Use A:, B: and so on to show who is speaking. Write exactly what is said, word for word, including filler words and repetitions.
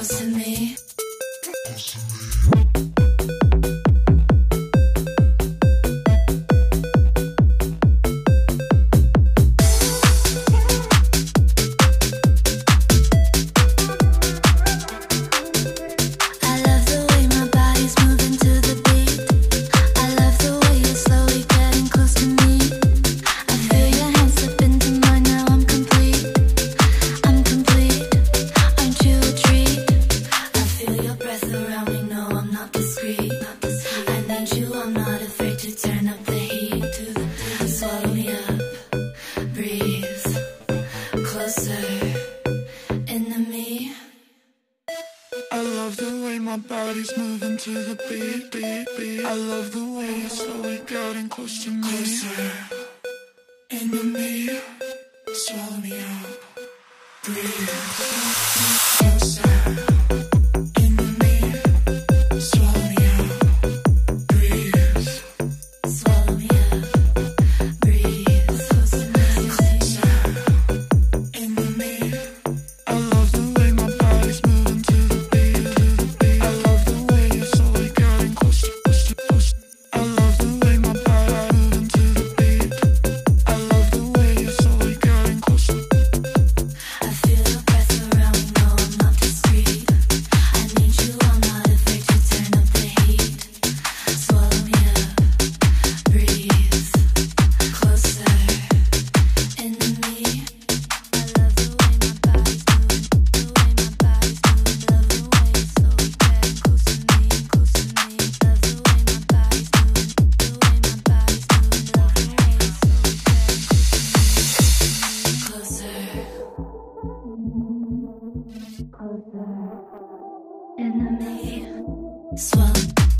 A: close to me.
B: My body's moving to the beat, beat, beat. I love the way you're slowly getting close to me. Closer into me, swallow me up, breathe. Closer. Closer, enemy, swallow.